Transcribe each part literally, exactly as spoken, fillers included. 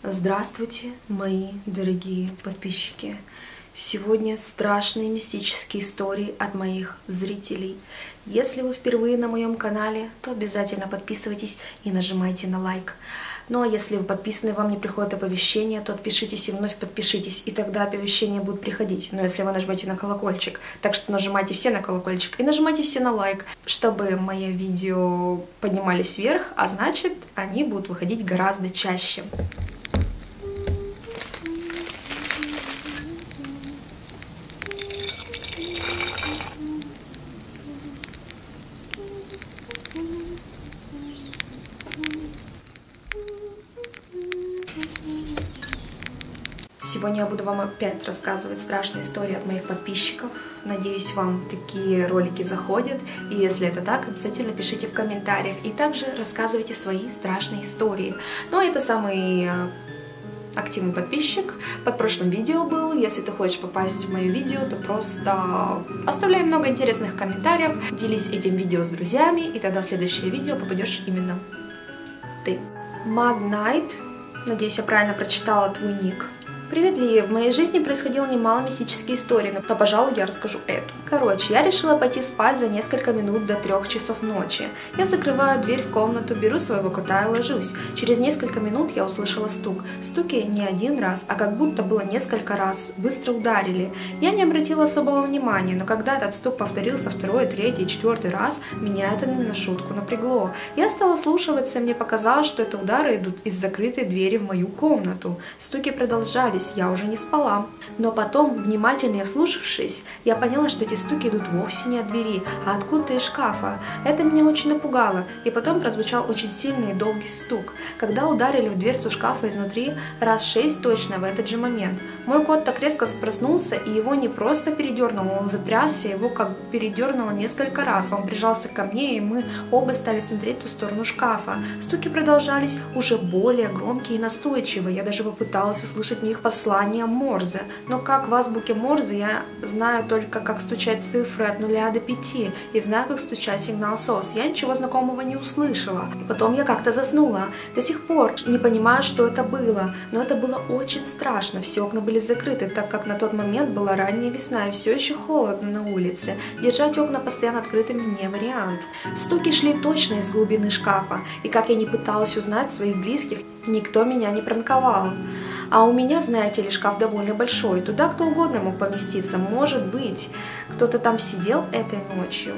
Здравствуйте, мои дорогие подписчики! Сегодня страшные мистические истории от моих зрителей. Если вы впервые на моем канале, то обязательно подписывайтесь и нажимайте на лайк. Ну а если вы подписаны, вам не приходят оповещения, то отпишитесь и вновь подпишитесь, и тогда оповещения будут приходить. Но если вы нажмете на колокольчик, так что нажимайте все на колокольчик и нажимайте все на лайк, чтобы мои видео поднимались вверх, а значит, они будут выходить гораздо чаще. Сегодня я буду вам опять рассказывать страшные истории от моих подписчиков. Надеюсь, вам такие ролики заходят. И если это так, обязательно пишите в комментариях. И также рассказывайте свои страшные истории. Ну, это самый активный подписчик. Под прошлым видео был. Если ты хочешь попасть в мое видео, то просто оставляй много интересных комментариев. Делись этим видео с друзьями. И тогда в следующее видео попадешь именно ты. Mad Night. Надеюсь, я правильно прочитала твой ник. Привет, Ли! В моей жизни происходило немало мистических историй, но, пожалуй, я расскажу эту. Короче, я решила пойти спать за несколько минут до трех часов ночи. Я закрываю дверь в комнату, беру своего кота и ложусь. Через несколько минут я услышала стук. Стуки не один раз, а как будто было несколько раз. Быстро ударили. Я не обратила особого внимания, но когда этот стук повторился второй, третий, четвертый раз, меня это не на шутку напрягло. Я стала вслушиваться, и мне показалось, что это удары идут из закрытой двери в мою комнату. Стуки продолжались. Я уже не спала. Но потом, внимательнее вслушавшись, я поняла, что эти стуки идут вовсе не от двери, а откуда-то из шкафа. Это меня очень напугало, и потом прозвучал очень сильный и долгий стук. Когда ударили в дверцу шкафа изнутри, раз шесть точно в этот же момент. Мой кот так резко проснулся, и его не просто передернуло, он затрясся, его как бы передернуло несколько раз. Он прижался ко мне, и мы оба стали смотреть в ту сторону шкафа. Стуки продолжались уже более громкие и настойчивые. Я даже попыталась услышать в них послание Морзе, но как в азбуке Морзе я знаю только, как стучать цифры от нуля до пяти, и знаю, как стучать сигнал сос. Я ничего знакомого не услышала. Потом я как-то заснула. До сих пор не понимаю, что это было, но это было очень страшно. Все окна были закрыты, так как на тот момент была ранняя весна и все еще холодно на улице. Держать окна постоянно открытыми не вариант. Стуки шли точно из глубины шкафа, и как я не пыталась узнать своих близких, никто меня не пранковал. А у меня, знаете ли, шкаф довольно большой, туда кто угодно мог поместиться. Может быть, кто-то там сидел этой ночью.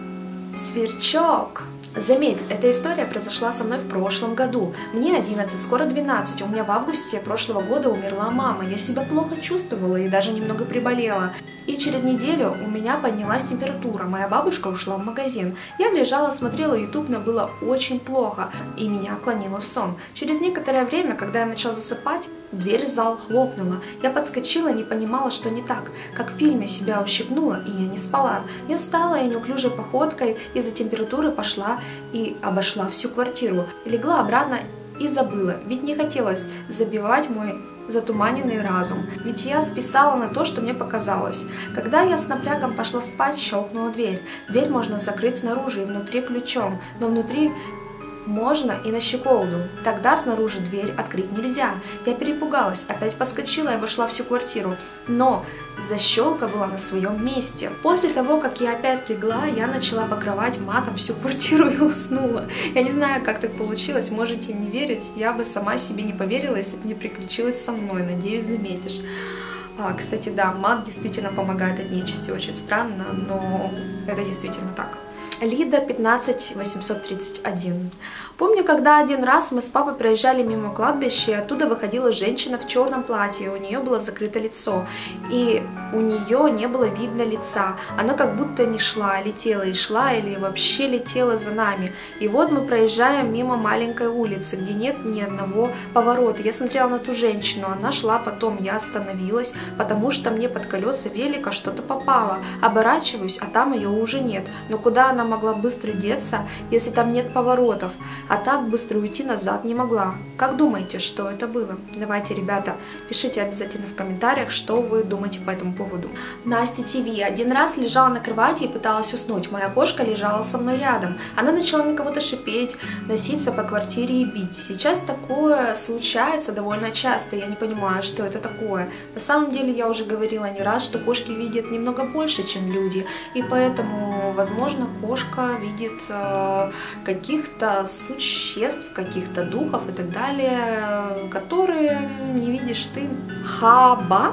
Сверчок! Заметь, эта история произошла со мной в прошлом году. Мне одиннадцать, скоро двенадцать. У меня в августе прошлого года умерла мама. Я себя плохо чувствовала и даже немного приболела. И через неделю у меня поднялась температура. Моя бабушка ушла в магазин. Я лежала, смотрела YouTube, но было очень плохо. И меня клонило в сон. Через некоторое время, когда я начала засыпать, дверь в зал хлопнула. Я подскочила и не понимала, что не так. Как в фильме себя ущипнула, и я не спала. Я встала и неуклюжей походкой из-за температуры пошла и обошла всю квартиру. Легла обратно и забыла, ведь не хотелось забивать мой затуманенный разум. Ведь я списала на то, что мне показалось. Когда я с напрягом пошла спать, щелкнула дверь. Дверь можно закрыть снаружи и внутри ключом, но внутри можно и на щеколду. Тогда снаружи дверь открыть нельзя. Я перепугалась, опять подскочила и обошла всю квартиру. Но защелка была на своем месте. После того, как я опять легла, я начала покрывать матом всю квартиру и уснула. Я не знаю, как так получилось, можете не верить. Я бы сама себе не поверила, если бы не приключилось со мной. Надеюсь, заметишь. А, кстати, да, мат действительно помогает от нечисти. Очень странно, но это действительно так. Лида пятнадцать восемьсот тридцать один. Помню, когда один раз мы с папой проезжали мимо кладбища, и оттуда выходила женщина в черном платье, у нее было закрыто лицо, и у нее не было видно лица. Она как будто не шла, летела и шла, или вообще летела за нами. И вот мы проезжаем мимо маленькой улицы, где нет ни одного поворота. Я смотрела на ту женщину, она шла, потом я остановилась, потому что мне под колеса велика что-то попало. Оборачиваюсь, а там ее уже нет. Но куда она могла быстро деться, если там нет поворотов, а так быстро уйти назад не могла. Как думаете, что это было? Давайте, ребята, пишите обязательно в комментариях, что вы думаете по этому поводу. Настя ТВ. Один раз лежала на кровати и пыталась уснуть. Моя кошка лежала со мной рядом. Она начала на кого-то шипеть, носиться по квартире и бить. Сейчас такое случается довольно часто. Я не понимаю, что это такое. На самом деле, я уже говорила не раз, что кошки видят немного больше, чем люди. И поэтому, возможно, кошка видит э, каких-то существ, каких-то духов и так далее, которые не видишь ты. Хаба.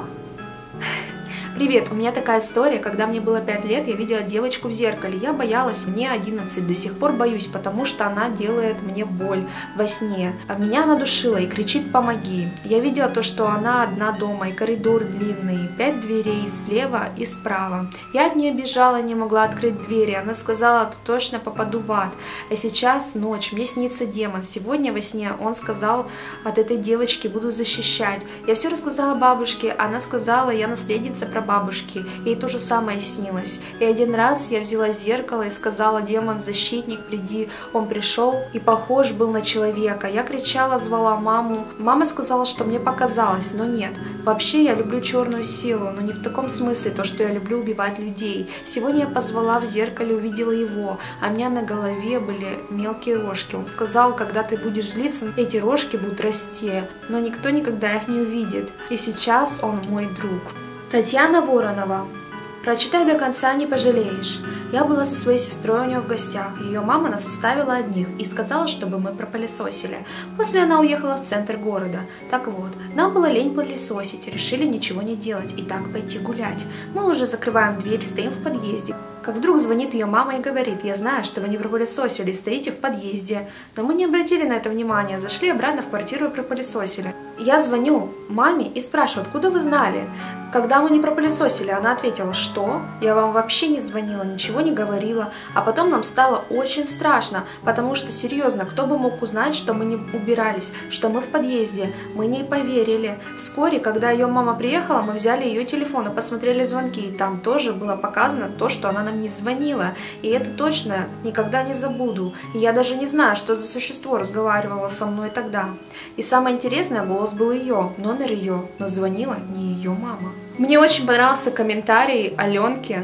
Привет, у меня такая история, когда мне было пять лет, я видела девочку в зеркале, я боялась, мне одиннадцать, до сих пор боюсь, потому что она делает мне боль во сне, а меня она душила и кричит «помоги». Я видела то, что она одна дома, и коридор длинный, пять дверей слева и справа. Я от нее бежала, не могла открыть двери, она сказала, что точно попаду в ад. А сейчас ночь, мне снится демон, сегодня во сне он сказал, от этой девочки буду защищать. Я все рассказала бабушке, она сказала, я наследница про бабушки, ей то же самое снилось. И один раз я взяла зеркало и сказала: демон-защитник, приди. Он пришел и похож был на человека. Я кричала, звала маму. Мама сказала, что мне показалось, но нет. Вообще я люблю черную силу, но не в таком смысле, то, что я люблю убивать людей. Сегодня я позвала в зеркале, увидела его, а у меня на голове были мелкие рожки. Он сказал, когда ты будешь злиться, эти рожки будут расти, но никто никогда их не увидит. И сейчас он мой друг. Татьяна Воронова. Прочитай до конца, не пожалеешь. Я была со своей сестрой у нее в гостях. Ее мама нас оставила одних и сказала, чтобы мы пропылесосили. После она уехала в центр города. Так вот, нам было лень пылесосить, решили ничего не делать и так пойти гулять. Мы уже закрываем дверь, стоим в подъезде. Как вдруг звонит ее мама и говорит: я знаю, что вы не пропылесосили, стоите в подъезде. Но мы не обратили на это внимания, зашли обратно в квартиру и пропылесосили. Я звоню маме и спрашиваю, откуда вы знали? Когда мы не пропылесосили, она ответила: что? Я вам вообще не звонила, ничего не говорила. А потом нам стало очень страшно, потому что, серьезно, кто бы мог узнать, что мы не убирались, что мы в подъезде? Мы не поверили. Вскоре, когда ее мама приехала, мы взяли ее телефон и посмотрели звонки. И там тоже было показано то, что она нам не звонила. И это точно никогда не забуду. И я даже не знаю, что за существо разговаривало со мной тогда. И самое интересное, голос был ее, номер ее, но звонила не ее мама. Мне очень понравился комментарий Аленки,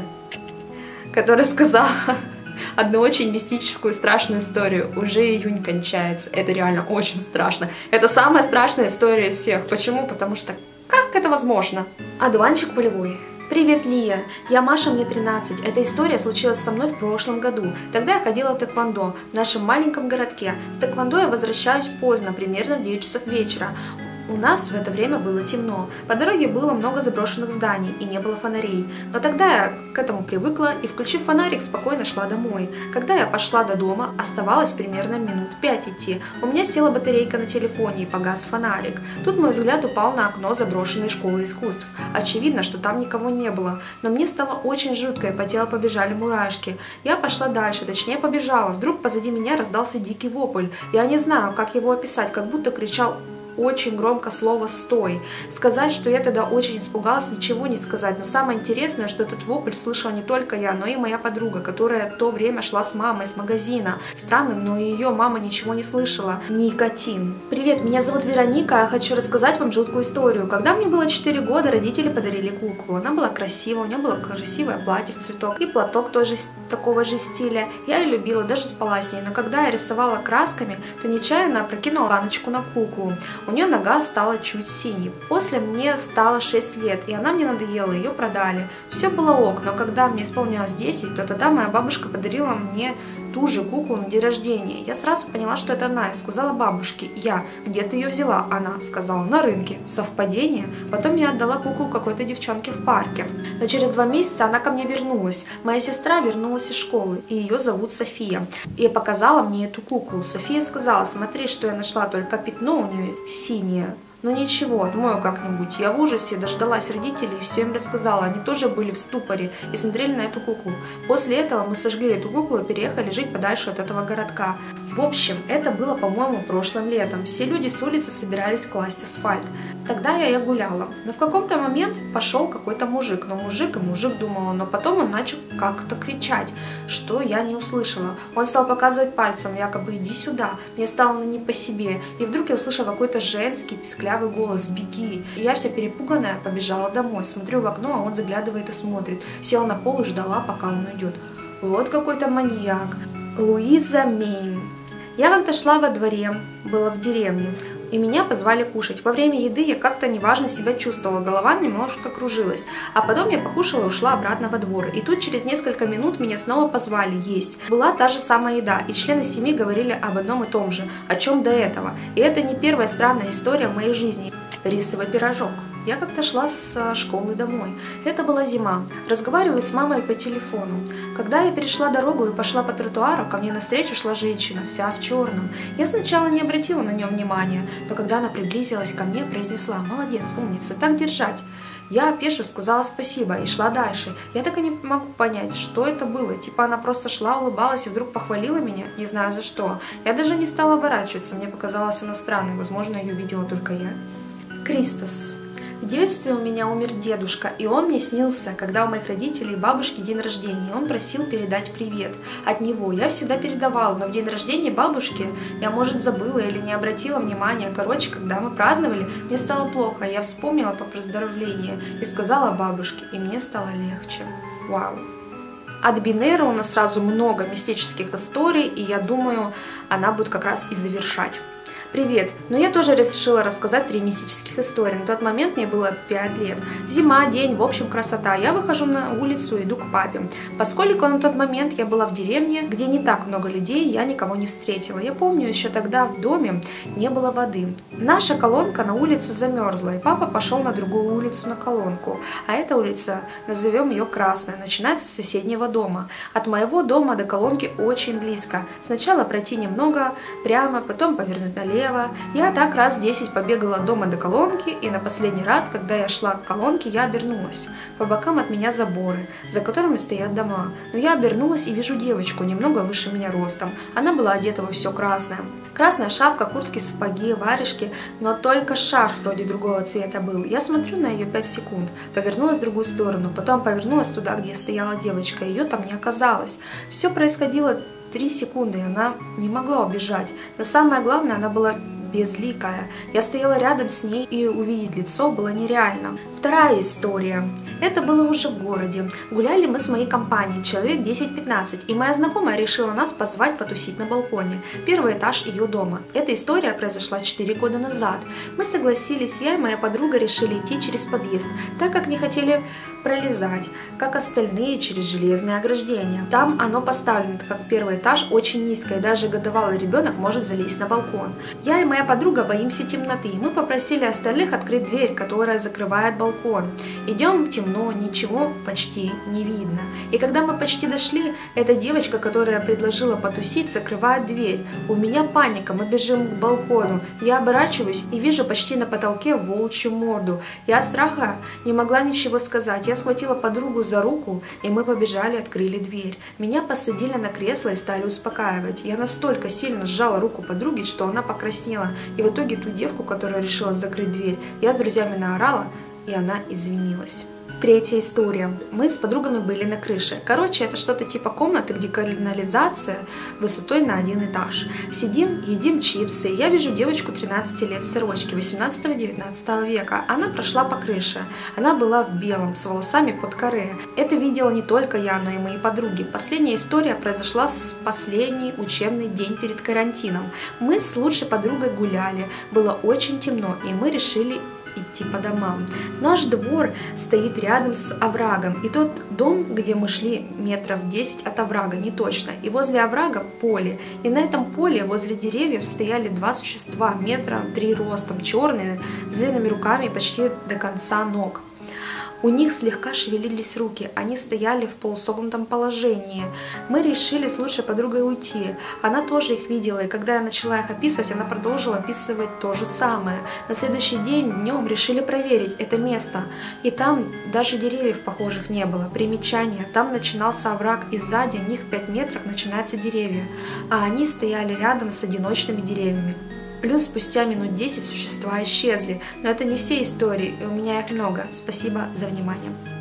которая сказала одну очень мистическую страшную историю. Уже июнь кончается. Это реально очень страшно. Это самая страшная история из всех. Почему? Потому что как это возможно? Одуванчик полевой. Привет, Лия. Я Маша, мне тринадцать. Эта история случилась со мной в прошлом году. Тогда я ходила в тэквондо в нашем маленьком городке. С тэквондо я возвращаюсь поздно, примерно в девять часов вечера. У нас в это время было темно, по дороге было много заброшенных зданий и не было фонарей. Но тогда я к этому привыкла и, включив фонарик, спокойно шла домой. Когда я пошла до дома, оставалось примерно минут пять идти. У меня села батарейка на телефоне и погас фонарик. Тут мой взгляд упал на окно заброшенной школы искусств. Очевидно, что там никого не было. Но мне стало очень жутко, и по телу побежали мурашки. Я пошла дальше, точнее побежала. Вдруг позади меня раздался дикий вопль. Я не знаю, как его описать, как будто кричал очень громко слово «стой». Сказать, что я тогда очень испугалась, ничего не сказать. Но самое интересное, что этот вопль слышала не только я, но и моя подруга, которая в то время шла с мамой с магазина. Странно, но ее мама ничего не слышала. Никотин. Привет, меня зовут Вероника, я хочу рассказать вам жуткую историю. Когда мне было четыре года, родители подарили куклу. Она была красивая, у нее было красивое платье в цветок и платок тоже такого же стиля. Я ее любила, даже спала с ней. Но когда я рисовала красками, то нечаянно опрокинула баночку на куклу. У нее нога стала чуть синей. После мне стало шесть лет, и она мне надоела, ее продали. Все было ок, но когда мне исполнилось десять, то тогда моя бабушка подарила мне ту же куклу на день рождения. Я сразу поняла, что это она, и сказала бабушке: я, где ты ее взяла? Она сказала: на рынке. Совпадение? Потом я отдала куклу какой-то девчонке в парке. Но через два месяца она ко мне вернулась. Моя сестра вернулась из школы, и ее зовут София. И показала мне эту куклу. София сказала: смотри, что я нашла, только пятно у нее синее. Ну ничего, отмою как-нибудь. Я в ужасе дождалась родителей и все им рассказала. Они тоже были в ступоре и смотрели на эту куклу. После этого мы сожгли эту куклу и переехали жить подальше от этого городка. В общем, это было, по-моему, прошлым летом. Все люди с улицы собирались класть асфальт. Тогда я и гуляла. Но в каком-то момент пошел какой-то мужик. Но мужик и мужик, думала. Но потом он начал как-то кричать, что я не услышала. Он стал показывать пальцем, якобы иди сюда. Мне стало не по себе. И вдруг я услышала какой-то женский писклявый голос «беги». И я вся перепуганная побежала домой. Смотрю в окно, а он заглядывает и смотрит. Села на пол и ждала, пока он уйдет. Вот какой-то маньяк. Луиза Мейн. Я как-то шла во дворе, была в деревне, и меня позвали кушать. Во время еды я как-то неважно себя чувствовала, голова немножко кружилась. А потом я покушала и ушла обратно во двор. И тут через несколько минут меня снова позвали есть. Была та же самая еда, и члены семьи говорили об одном и том же, о чем до этого. И это не первая странная история в моей жизни. Рисовый пирожок. Я как-то шла с школы домой. Это была зима. Разговариваю с мамой по телефону. Когда я перешла дорогу и пошла по тротуару, ко мне навстречу шла женщина, вся в черном. Я сначала не обратила на нее внимания, но когда она приблизилась ко мне, произнесла: «Молодец, умница, так держать». Я, опешив, сказала спасибо и шла дальше. Я так и не могу понять, что это было. Типа она просто шла, улыбалась и вдруг похвалила меня, не знаю за что. Я даже не стала оборачиваться, мне показалось она странной, возможно, ее видела только я. Кристос. В детстве у меня умер дедушка, и он мне снился, когда у моих родителей и бабушки день рождения, и он просил передать привет от него. Я всегда передавала, но в день рождения бабушки я, может, забыла или не обратила внимания. Короче, когда мы праздновали, мне стало плохо, я вспомнила по поздравлению и сказала бабушке, и мне стало легче. Вау! От Бинера у нас сразу много мистических историй, и я думаю, она будет как раз и завершать. Привет! Но я тоже решила рассказать три мистических истории. На тот момент мне было пять лет. Зима, день, в общем, красота. Я выхожу на улицу, иду к папе. Поскольку на тот момент я была в деревне, где не так много людей, я никого не встретила. Я помню, еще тогда в доме не было воды. Наша колонка на улице замерзла, и папа пошел на другую улицу на колонку. А эта улица, назовем ее Красная, начинается с соседнего дома. От моего дома до колонки очень близко. Сначала пройти немного прямо, потом повернуть налево. Я так раз десять побегала от дома до колонки, и на последний раз, когда я шла к колонке, я обернулась. По бокам от меня заборы, за которыми стоят дома. Но я обернулась и вижу девочку, немного выше меня ростом. Она была одета во все красное. Красная шапка, куртки, сапоги, варежки, но только шарф вроде другого цвета был. Я смотрю на ее пять секунд, повернулась в другую сторону, потом повернулась туда, где стояла девочка, ее там не оказалось. Все происходило три секунды, и она не могла убежать. Но самое главное, она была безликая. Я стояла рядом с ней, и увидеть лицо было нереально. Вторая история. Это было уже в городе. Гуляли мы с моей компанией, человек десять-пятнадцать, и моя знакомая решила нас позвать потусить на балконе. Первый этаж ее дома. Эта история произошла четыре года назад. Мы согласились, я и моя подруга решили идти через подъезд, так как не хотели пролезать, как остальные, через железное ограждение. Там оно поставлено, как первый этаж очень низко, и даже годовалый ребенок может залезть на балкон. Я и моя подруга боимся темноты, и мы попросили остальных открыть дверь, которая закрывает балкон. Идем темно, ничего почти не видно. И когда мы почти дошли, эта девочка, которая предложила потусить, закрывает дверь. У меня паника, мы бежим к балкону. Я оборачиваюсь и вижу почти на потолке волчью морду. Я от страха не могла ничего сказать. Я схватила подругу за руку, и мы побежали, открыли дверь. Меня посадили на кресло и стали успокаивать. Я настолько сильно сжала руку подруги, что она покраснела. И в итоге ту девку, которая решила закрыть дверь, я с друзьями наорала, и она извинилась. Третья история. Мы с подругами были на крыше. Короче, это что-то типа комнаты, где канализация высотой на один этаж. Сидим, едим чипсы. Я вижу девочку тринадцати лет в сорочке восемнадцатого-девятнадцатого века. Она прошла по крыше. Она была в белом, с волосами под каре. Это видела не только я, но и мои подруги. Последняя история произошла с последний учебный день перед карантином. Мы с лучшей подругой гуляли. Было очень темно, и мы решили идти по домам. Наш двор стоит рядом с оврагом, и тот дом, где мы шли, метров десять от оврага, не точно, и возле оврага поле, и на этом поле возле деревьев стояли два существа, метра три ростом, черные, с длинными руками почти до конца ног. У них слегка шевелились руки, они стояли в полусогнутом положении. Мы решили с лучшей подругой уйти. Она тоже их видела, и когда я начала их описывать, она продолжила описывать то же самое. На следующий день днем решили проверить это место, и там даже деревьев похожих не было. Примечание: там начинался овраг, и сзади них пять метров начинаются деревья, а они стояли рядом с одиночными деревьями. Плюс спустя минут десять существа исчезли. Но это не все истории, и у меня их много. Спасибо за внимание.